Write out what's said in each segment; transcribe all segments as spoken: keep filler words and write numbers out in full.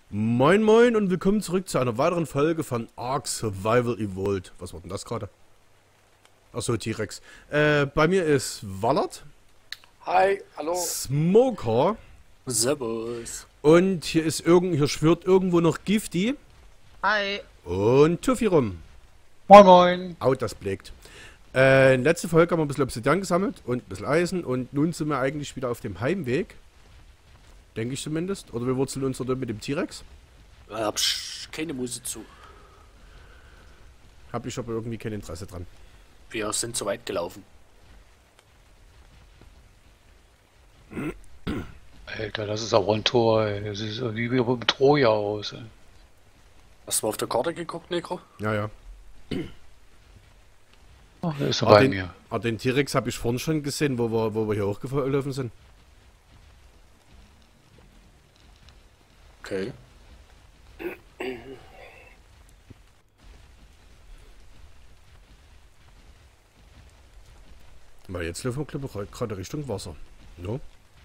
Moin moin und willkommen zurück zu einer weiteren Folge von Ark Survival Evolved. Was war denn das gerade? Achso, T-Rex. Äh, bei mir ist Wallert. Hi, hallo. Smoker. Servus. Und hier ist irgend, hier schwirrt irgendwo noch Gifty. Hi. Und Tuffy rum. Moin moin. Out, das blickt. Äh, in letzter Folge haben wir ein bisschen Obsidian gesammelt und ein bisschen Eisen. Und nun sind wir eigentlich wieder auf dem Heimweg. Denke ich zumindest. Oder wir wurzeln uns dort mit dem T-Rex. Ich hab keine Muse zu. Hab ich aber irgendwie kein Interesse dran. Wir sind zu weit gelaufen. Alter, das ist aber ein Tor, ey. Das sieht so wie bei Troja aus, ey. Hast du auf der Karte geguckt, Necro? Ja, ja. Ach, der ist so Ah, bei den, mir. ah, den T-Rex habe ich vorhin schon gesehen, wo wir, wo wir hier hochgelaufen sind. Okay. Weil jetzt laufen wir glaube ich gerade Richtung Wasser. No?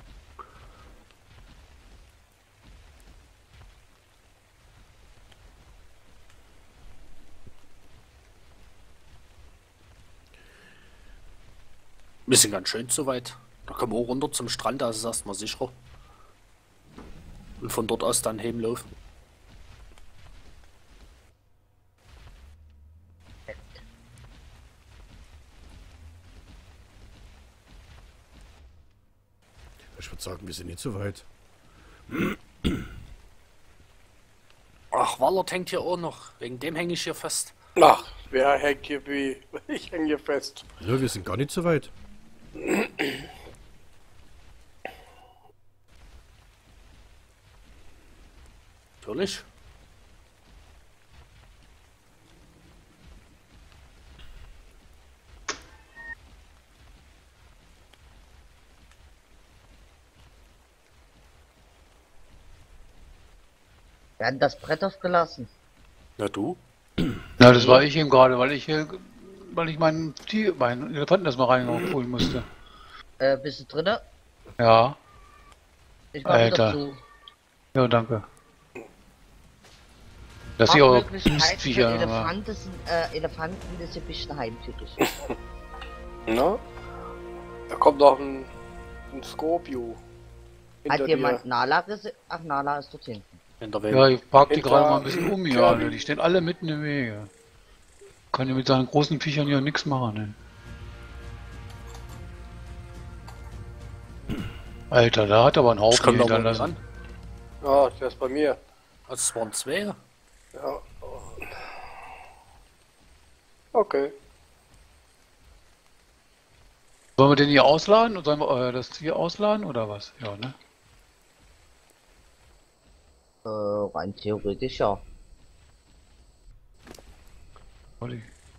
Wir sind ganz schön zu weit. Da kommen wir auch runter zum Strand, da ist es erstmal sicherer. Und von dort aus dann heimlaufen. Ich würde sagen, wir sind nicht so weit. Ach, Wallert hängt hier auch noch. Wegen dem hänge ich hier fest. Ach, wer hängt hier wie? Ich hänge hier fest. Ja, wir sind gar nicht so weit. Natürlich. Wir hatten das Brett aufgelassen. Na du? Na, das war ich eben gerade, weil ich hier, weil ich meinen Tier, meinen Elefanten erstmal reinholen musste. Äh, bist du drinne? Ja, Ich mach wieder Alter. zu. ja, danke. Dass Auch ihr eure Möglichkeiten für Mistviecher aber. Elefanten sind, äh, Elefanten ist ein bisschen heimtückisch. Na? Da kommt noch ein, ein Scorpio. Hat Hinter jemand dir. Nala gesehen? Ach, Nala ist dort hinten. In der Welt. Ja, ich park die Hinter- gerade mal ein bisschen um hier, Ja. Alter. Die stehen alle mitten im Wege. Kann ja mit seinen großen Viechern ja nichts machen, ne? Alter, da hat aber ein Ich Haufen komm da mal hinterlassen. ran. Ah, der ist bei mir. Also es waren zwei. Ja. Okay. Sollen wir den hier ausladen? Sollen wir äh, das hier ausladen oder was? Ja, ne? Äh, rein theoretisch ja. Olli.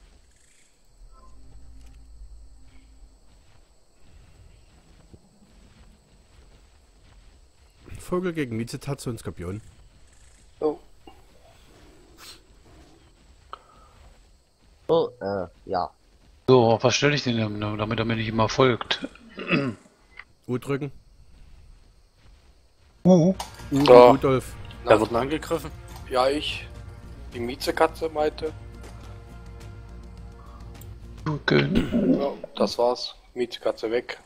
Vogel gegen Miezetatze und Skorpion. So. Oh, äh, ja. So, auf was stelle ich den denn, damit er mir nicht immer folgt? U drücken. Uh. U Ja. Rudolf. Wer wird denn angegriffen? Ja, ich. Die Miezekatze meinte. Drücken. Ja, das war's. Miezekatze weg.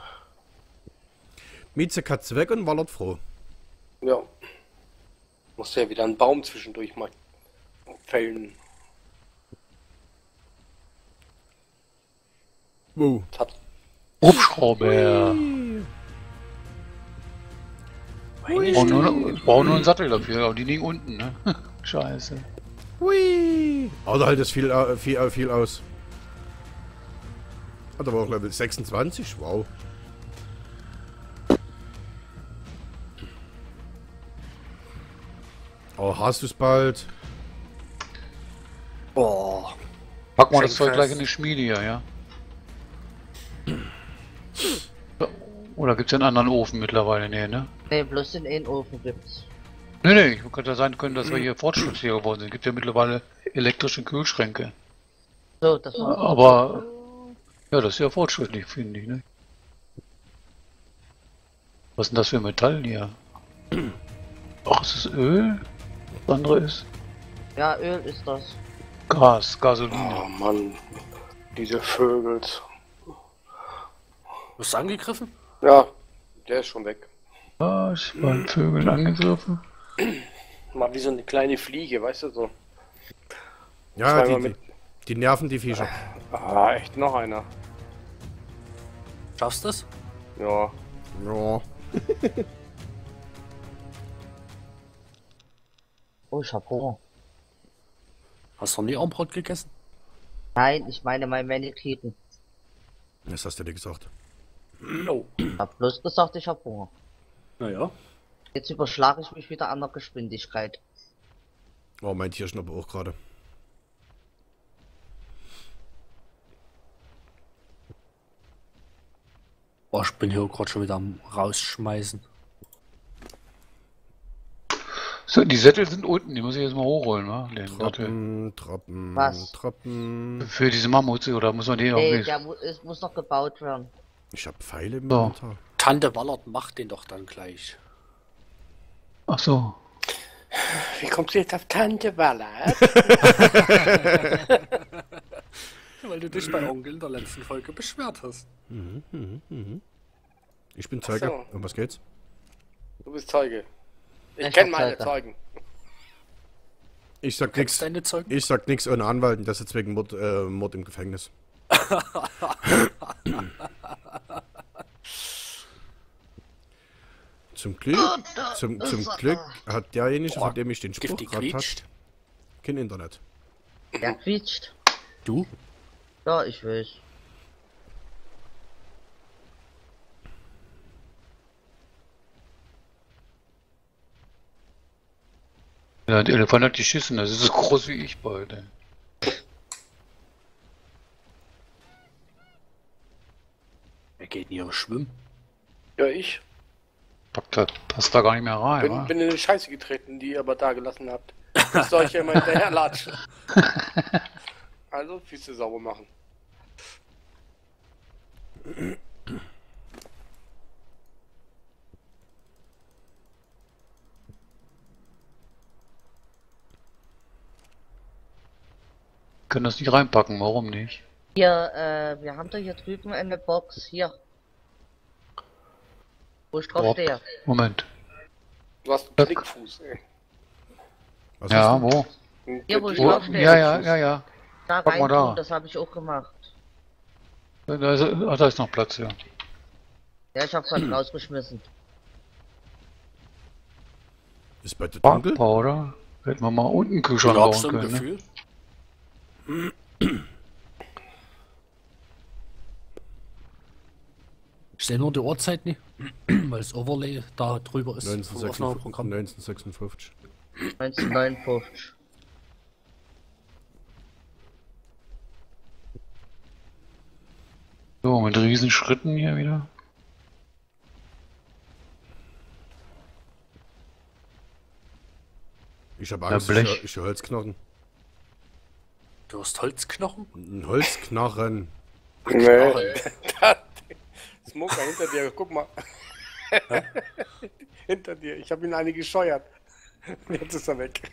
Miezekatze weg und Wallert froh. Ja. Muss ja wieder einen Baum zwischendurch mal fällen. Wow. Das hat Hubschrauber. Meine Ich brauche nur, Stimme. ich brauche nur einen Sattel dafür, aber die liegen unten, ne? Scheiße. Hui. Oh, da hält das viel, äh, viel, äh, viel aus. Hat aber auch Level sechsundzwanzig. Wow. Oh, hast du es bald? Boah. Packen wir das Schenk Zeug gleich fest. in die Schmiede hier, ja? Oder gibt's einen anderen Ofen mittlerweile? Nee, ne? Ne, bloß den einen Ofen gibt's. Nee, nee, könnte ja sein können, dass wir hier fortschrittlicher geworden sind. Gibt ja mittlerweile elektrische Kühlschränke. So, das war. Aber, ja, das ist ja fortschrittlich, finde ich, ne? Was ist denn das für Metall hier? Ach, ist es Öl? Das andere ist Ja, Öl ist das. Gas, Gasoline. Oh Mann, diese Vögel. Wirst du angegriffen? Ja, der ist schon weg. Was? Von Vögeln angegriffen? Mal wie so eine kleine Fliege, weißt du so. Ja, Zweimal die, die, mit- die nerven die Viecher. Ah, echt noch einer. Schaffst du das? Ja. Ja. Oh, ich hab Hunger. Hast du noch nie Armbrot gegessen? Nein, ich meine mein Maniküren. Das hast du dir gesagt. Oh. Ich hab bloß gesagt, ich hab Hunger. Naja. Jetzt überschlage ich mich wieder an der Geschwindigkeit. Oh, mein Tierschnupper auch gerade. Oh, ich bin hier gerade schon wieder am Rausschmeißen. So, die Sättel sind unten, die muss ich jetzt mal hochholen, wa? Den Sattel. Troppen, Troppen, Was? Troppen. Für diese Mammuts, oder muss man die Nee, irgendwie... der mu es muss noch gebaut werden. Ich hab Pfeile im So. Inventar. Tante Wallert macht den doch dann gleich. Ach so. Wie kommst du jetzt auf Tante Wallert? Weil du dich bei Onkel in der letzten Folge beschwert hast. Ich bin Zeuge. so. Um was geht's? Du bist Zeuge. Ich Ich kenne hab meine Zeuge. Zeugen. Ich sag Kennst nix. deine Zeugen? Ich sag nix ohne Anwalt, und das ist wegen Mord, äh, Mord im Gefängnis. Zum Glück, zum, zum Glück hat derjenige, von dem ich den Spruch Giftig gerade quietscht. hat, kein Internet. Der quietscht. Du? Ja, ich weiß. Ja, der Elefant hat geschissen, das ist so groß wie ich bald, ey. Wer geht denn hier schwimmen? Ja, ich. Pack da, passt da gar nicht mehr rein, Bin, wa? bin in eine Scheiße getreten, die ihr aber da gelassen habt. Das soll ich ja immer hinterher latschen. Also, Füße sauber machen. Können das nicht reinpacken, warum nicht? Hier, äh, wir haben doch hier drüben eine Box. Hier. Wo ich drauf Bob. stehe. Moment. Du hast einen Klickfuß, ey. Was Ja, hast du? wo? Hier, wo ich wo? draufstehe. Ja, ja, ja, ja. Da Pack mal rein da. tun, das habe ich auch gemacht. Da ist, ach, da ist noch Platz, ja. Ja, ich hab's halt rausgeschmissen. Ist bei dir dunkel? Backbau, oder? Hätten wir mal unten einen Kühlschrank Ich hab bauen so ein können, ne? Gefühl. Ich sehe nur die Uhrzeit nicht, weil das Overlay da drüber ist vom Aufnahmeprogramm. neunzehnhundertsechsundfünfzig. neunzehnhundertneunundfünfzig. So, mit riesen Schritten hier wieder. Ich hab Ja, Angst, Blech. ich, ich höre Holzknochen. Du hast Holzknochen? Ein Holzknochen. Nee. Smoker hinter dir, guck mal. Hinter dir. Ich habe ihn eine gescheuert. Jetzt ist er weg.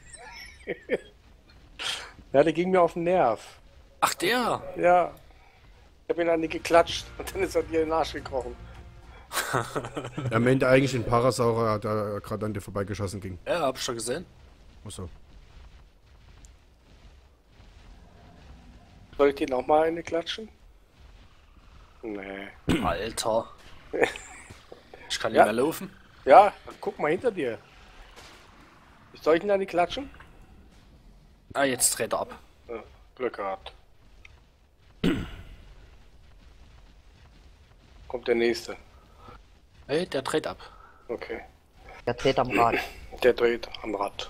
Ja, der ging mir auf den Nerv. Ach der! Ja. Ich habe ihn eine geklatscht und dann ist er dir in den Arsch gekrochen. Er meinte eigentlich den Parasaurus, der gerade an dir vorbeigeschossen ging. Ja, hab ich schon gesehen. Achso. Soll ich den auch mal eine klatschen? Nee. Alter. Ich kann nicht Ja. mehr laufen. Ja, guck mal hinter dir. Soll ich ihn eine klatschen? Ah, jetzt dreht er ab. Ja, Glück gehabt. Kommt der nächste. Hey, der dreht ab. Okay. Der dreht am Rad. Der dreht am Rad.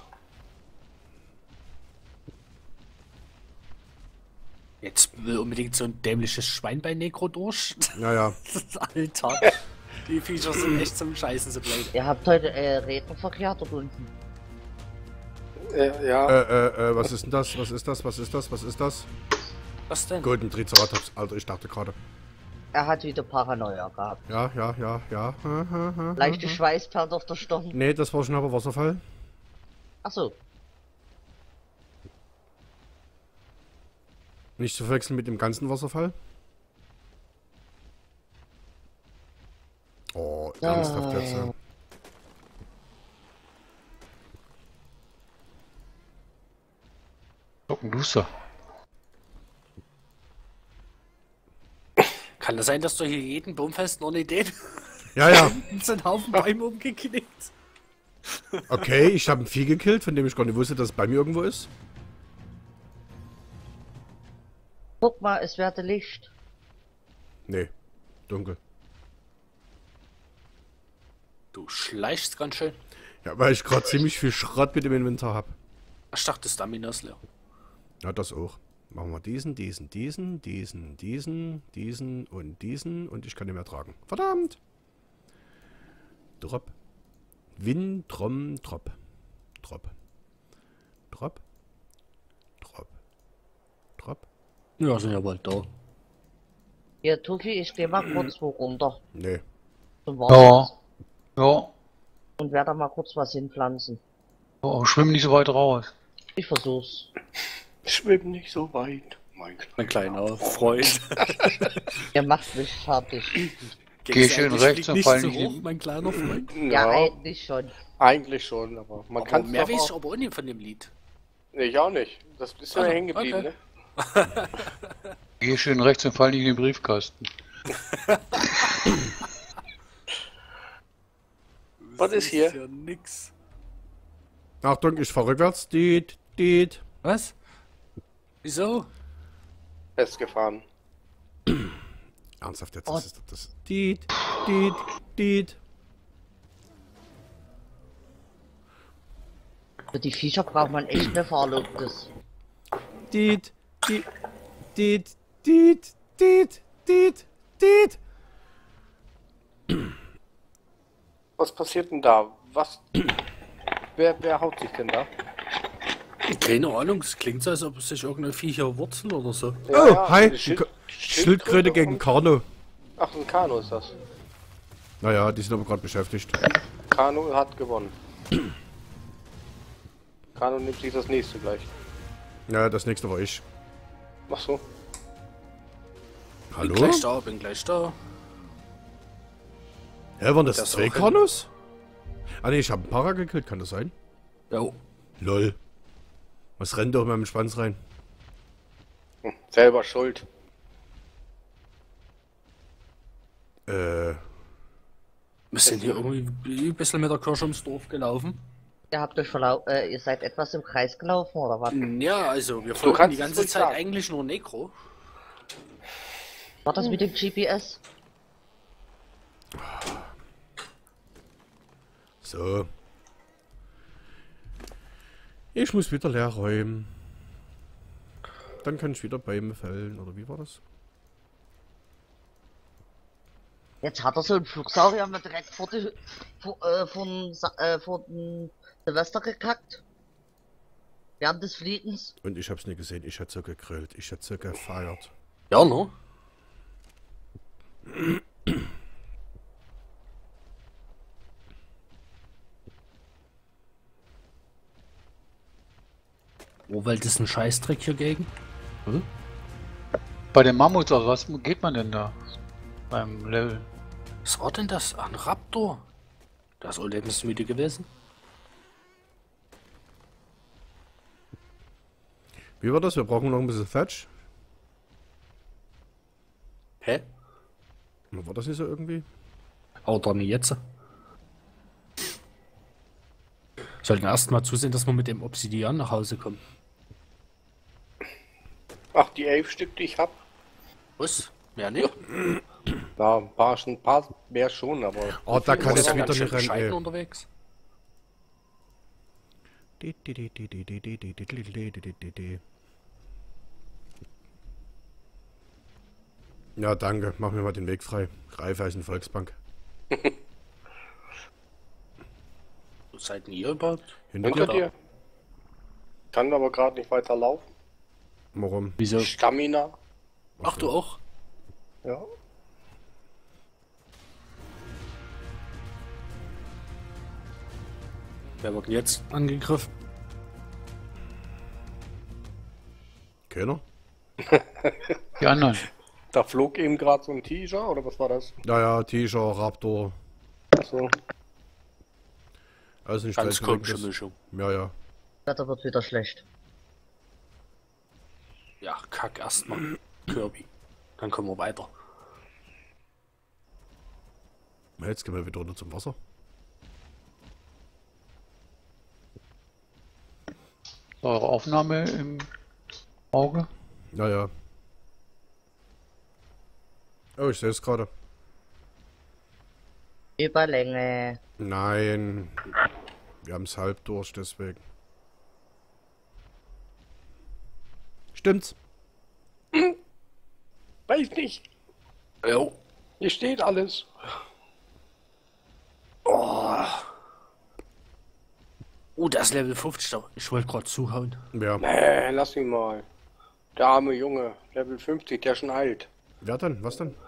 Jetzt will unbedingt so ein dämliches Schwein bei Necro durch. Naja, Alter. Die Viecher sind echt zum Scheißen so blöd. Ihr habt heute äh, Rednerverkehr dort unten. Äh, ja. äh, äh, äh, was ist denn das? Was ist das? Was ist das? Was ist das? Was denn? Golden Triceratops. Alter, ich dachte gerade. Er hat wieder Paranoia gehabt. Ja, ja, ja, ja. Hm, hm, hm, Leichte hm. Schweißperlen auf der Stirn. Nee, das war schon aber Wasserfall. Achso. Nicht zu verwechseln mit dem ganzen Wasserfall. Oh, ernsthaft jetzt. Ja. Glockenluster. Kann das sein, dass du hier jeden Baum fest noch nicht den? Ja, ja. So einen Haufen Bäume umgeknickt. Okay, ich habe ein Vieh gekillt, von dem ich gar nicht wusste, dass es bei mir irgendwo ist. Guck mal, es werde Licht. Nee, dunkel. Du schleichst ganz schön. Ja, weil ich gerade ziemlich viel Schrott mit dem Inventar habe. Ich dachte, Stamina ist leer. Ja, das auch. Machen wir diesen, diesen, diesen, diesen, diesen, diesen und diesen und ich kann nicht mehr tragen. Verdammt! Drop. Win, Trom, Drop. Drop. Drop. Drop. Drop. Ja, sind ja bald da. Hier, Tuki, ich geh mal kurz wo runter. Nee. Zum Ja. Wasser. Ja. Und werde mal kurz was hinpflanzen. Oh, schwimm nicht so weit raus. Ich versuch's. Schwimm nicht so weit. Mein Mein kleiner Freund. Ihr macht mich fertig. Geh schön rechts und fall nicht hoch, in- mein kleiner Freund. Ja, Ja, eigentlich schon. eigentlich schon, aber man Aber kann mehr es weiß ich auch... aber auch nicht von dem Lied. Nee, ich auch nicht. Das ist ja Ah, hängen geblieben, okay. ne? Geh schön rechts und fall nicht in den Briefkasten. Was ist hier? Ja nix. Achtung, ich fahr rückwärts. Diet, diet. Was? Wieso? Festgefahren. Ernsthaft jetzt, Oh. das ist doch das. Diet, diet, diet. Für die Viecher braucht man echt mehr Verlobtes. Diet, diet, diet, diet, diet, diet, diet. Was passiert denn da? Was... wer, wer haut sich denn da? Keine Ahnung, es klingt so, als ob sich irgendeine Viecher wurzeln oder so. Oh, ja, hi. eine Schild- K- Schildkröte gegen und- Kano. Ach, ein Kano ist das. Naja, die sind aber gerade beschäftigt. Kano hat gewonnen. Kano nimmt sich das nächste gleich. Ja, das nächste war ich. Ach so. Bin Hallo? gleich da, bin gleich da. Hä, waren das Das zwei auch hin. Kanos? Ah ne, ich habe einen Para gekillt, kann das sein? Jo. Lol. Was rennt doch mit meinem Schwanz rein? Hm, selber schuld. Äh, Wir sind hier irgendwie ein bisschen mit der Kirsche ums Dorf gelaufen. Ihr habt euch verlau äh, ihr seid etwas im Kreis gelaufen oder was? Ja, also wir folgen kannst die es ganze ruhig Zeit sagen. eigentlich nur Necro. War das mit dem G P S? so. Ich muss wieder leer räumen. Dann kann ich wieder Bäume fällen, oder wie war das? Jetzt hat er so einen Flugsaurier mal direkt vor die, vor, äh, von, Sa- äh, vor den Silvester gekackt. Während des Fliegens. Und ich hab's nie gesehen, ich hätte so gegrillt, ich hätte so gefeiert. Ja, ne? Urwald ist ein Scheißdreck hier gegen. Bei den Mammuts, also was geht man denn da? Beim Level. Was war denn das? Ein Raptor? Das ist lebensmüde gewesen. Wie war das? Wir brauchen noch ein bisschen Thatch. Hä? War das nicht so irgendwie? Aber doch nicht jetzt. Sollten erst mal zusehen, dass wir mit dem Obsidian nach Hause kommen. Ach, die elf Stück, die ich hab. Was? Mehr nicht? Na, ein paar, schon- ein paar mehr schon, aber... Oh, da kann Das ich ist ja wieder ganz schön nicht rein, bescheiden ey. unterwegs. Ja, danke. Mach mir mal den Weg frei. Raiffeisen Volksbank. Wo seid ihr überhaupt? Hinter Hinter dir? dir? Kann aber gerade nicht weiter laufen. Warum? Wieso? Stamina. Ach, du auch? Ja. Wer wird denn jetzt angegriffen? Keiner? Die anderen. Da flog eben gerade so ein Tiger, oder was war das? Naja, T-Shirt, Raptor. Achso. Also nicht Ganz gleich komische das- Mischung. Ja, ja. Wetter wird wieder schlecht. Ja, kack erstmal. Kirby. Dann kommen wir weiter. Jetzt gehen wir wieder runter zum Wasser. Eure Aufnahme im Auge. Ja, ja. Oh, ich sehe es gerade. Überlänge. Nein. Wir haben es halb durch, deswegen. Stimmt's? Weiß nicht. Jo. Hier steht alles. Oh, das ist Level fünfzig. Ich wollte gerade zuhauen. Ja. Nee, lass ihn mal. Der arme Junge, Level fünfzig, der ist schon alt. Wer denn? Was denn?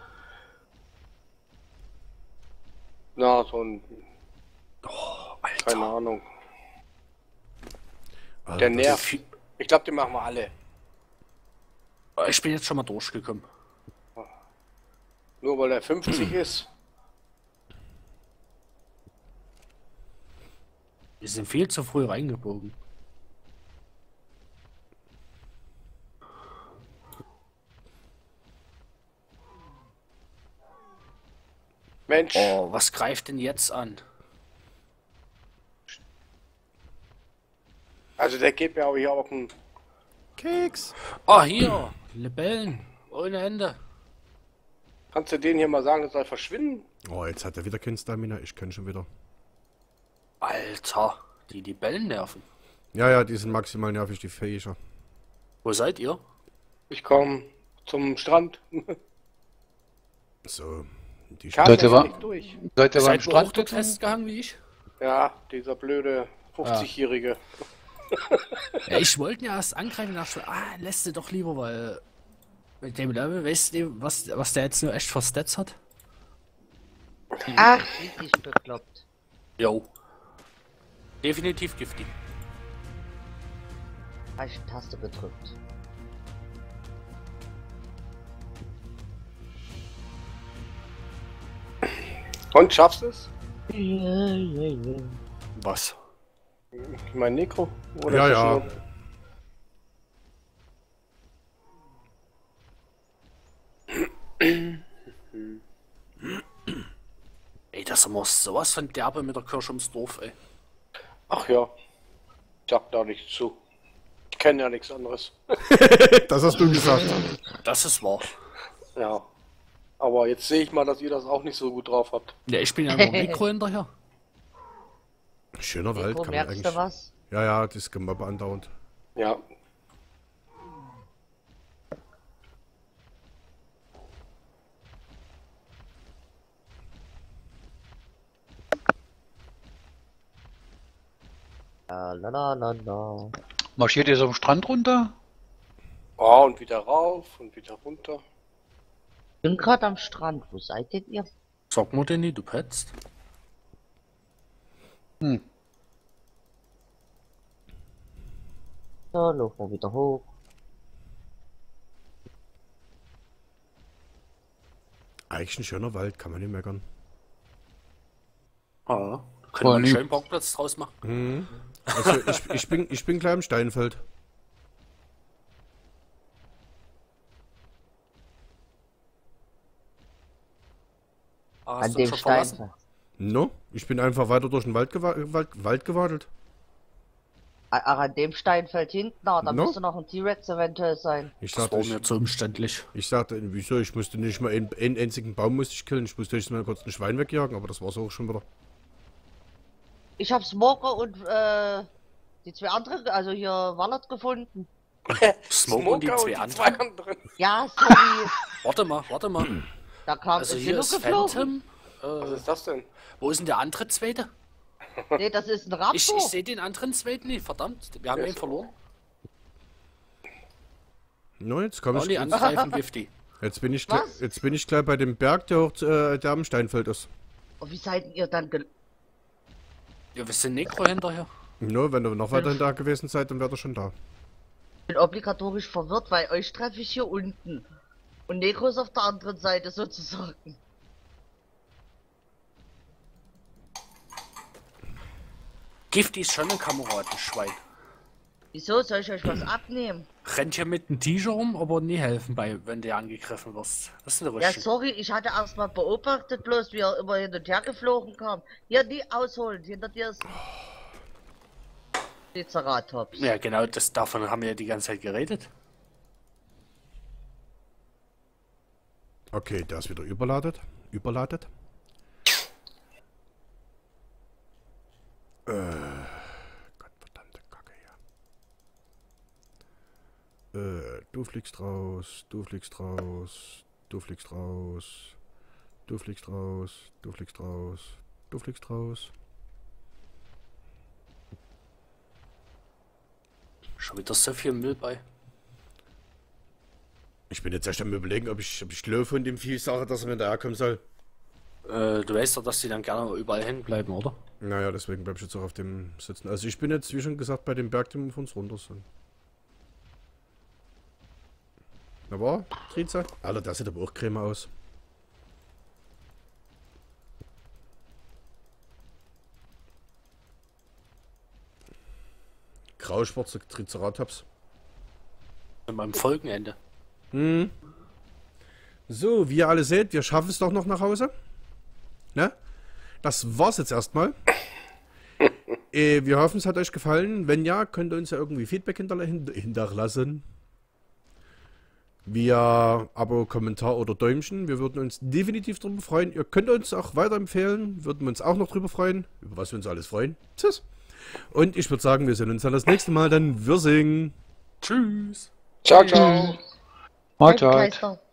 Na, so ein, Oh, Alter. keine Ahnung. Alter, Der das- nervt. Ich glaube, den machen wir alle. Ich bin jetzt schon mal durchgekommen. Nur weil er fünfzig ist. Wir sind viel zu früh reingebogen. Mensch, Oh, was greift denn jetzt an? also der geht mir aber hier auf den... Keks. Ah, hier. Libellen. Ohne Ende. Kannst du den hier mal sagen, er soll verschwinden? Oh, jetzt hat er wieder kein Stamina. Ich kann schon wieder. Alter. Die Libellen nerven. Ja, ja, die sind maximal nervig, die Viecher. Wo seid ihr? Ich komme zum Strand. So. Die Kam Leute, jetzt war- nicht durch. Seid ihr beim Seid ihr auch Strand? dort festgehangen wie ich? Ja, dieser blöde fünfzigjährige. Ja, ich wollte ja erst angreifen und dachte, ah, lässt du doch lieber, weil mit dem Level, weißt du, was, was der jetzt nur echt für Stats hat? Ach, richtig bekloppt. Jo. Definitiv giftig. Falsche Taste gedrückt. Und schaffst du es? Was? Mein Nekro? Oder Ja, ist das ja. schon- Ey, das ist immer sowas von derbe mit der Kirsche ums Dorf, ey. Ach ja. Ich sag da nichts zu. Ich kenne ja nichts anderes. Das hast du gesagt. Das ist wahr. Ja. Aber jetzt sehe ich mal, dass ihr das auch nicht so gut drauf habt. Ja, ich bin ja nur Mikro hinterher. Schöner Wald Wo kann man merkst eigentlich. du was? Ja, ja, das Gemobbe andauernd. Ja. La la la la la. Marschiert ihr so am Strand runter? Oh, und wieder rauf und wieder runter. Bin gerade am Strand. Wo seid denn ihr? Sag mal, Danny, du petzt. Hm. So, laufen wir wieder hoch. Eigentlich ein schöner Wald, kann man nicht meckern. Ah. Können wir Vor einen allem- schönen Parkplatz draus machen? Mhm. Also ich, ich bin ich bin gleich im Steinfeld. Ah, An hast du dem ihn schon verlassen? Stein. No? Ich bin einfach weiter durch den Wald, gewa Wald, Wald gewadelt. Ach, an dem Steinfeld hinten, na, da No? müsste noch ein T-Rex eventuell sein. Ich Das sagte, war ich, mir zu umständlich. ich sagte, wieso, ich musste nicht mal einen, einen einzigen Baum musste ich killen. Ich musste höchstens mal kurz ein Schwein wegjagen, aber das war's auch schon wieder. Ich hab Smoker und äh, die zwei anderen, also hier Wallert gefunden. Smoke und die zwei anderen. anderen. Ja, sorry. Warte mal, warte mal. Da kam Also ein hier ist geflogen. Phantom. Was Äh, ist das denn? wo ist denn der andere zweite? Nee, das ist ein Raptor. Ich, ich sehe den anderen zweiten nicht, verdammt. Wir haben Ja, ihn so. verloren. No, jetzt komm ich. Only Jetzt, angreifen, Gifty. jetzt bin ich gleich, Was? jetzt bin ich gleich bei dem Berg, der, hoch, äh, der am Steinfeld ist. Und wie seid ihr dann gel... Ja, wir sind Necro hinterher. No, wenn ihr noch weiterhin da gewesen seid, dann wärt ihr schon da. bin obligatorisch verwirrt, weil euch treffe ich hier unten. Und Negros auf der anderen Seite sozusagen. Gifty ist schon ein Kameradenschwein. Wieso soll ich euch was abnehmen? Rennt hier mit einem T-Shirt rum, aber nie helfen bei, wenn du angegriffen wirst. Das ist nicht Ja, richtig. sorry, ich hatte erstmal beobachtet, bloß wie er immer hin und her geflogen kam. Hier, nie ausholen, hinter dir ist die Ceratops. Ja, genau, das, davon haben wir ja die ganze Zeit geredet. Okay, der ist wieder überladet. Überladet. Äh, Gottverdammte Kacke hier. Äh, du fliegst raus, du fliegst raus, du fliegst raus, du fliegst raus, du fliegst raus, du fliegst raus. Schon wieder so viel Müll bei. Ich bin jetzt erst am überlegen, ob ich, ob ich Löwe von dem Vieh sage, dass er mir daherkommen soll. Äh, du weißt doch, dass die dann gerne überall hinbleiben, oder? Naja, deswegen bleib ich jetzt auch auf dem sitzen. Also ich bin jetzt, wie schon gesagt, bei dem Berg, den wir von uns runter sind. Na war, Triza? Alter, das sieht aber auch Creme aus. Grauschwarze Triceratops. An meinem Folgenende. Hm. So, wie ihr alle seht, wir schaffen es doch noch nach Hause. Ne? Das war's jetzt erstmal. äh, wir hoffen, es hat euch gefallen. Wenn ja, könnt ihr uns ja irgendwie Feedback hinterla hin hinterlassen. Via Abo, Kommentar oder Däumchen. Wir würden uns definitiv darüber freuen. Ihr könnt uns auch weiterempfehlen. Würden wir uns auch noch drüber freuen. Über was wir uns alles freuen. Tschüss. Und ich würde sagen, wir sehen uns dann das nächste Mal. Dann Wirsing. Tschüss. Ciao, ciao. Mahlzeit. Geister.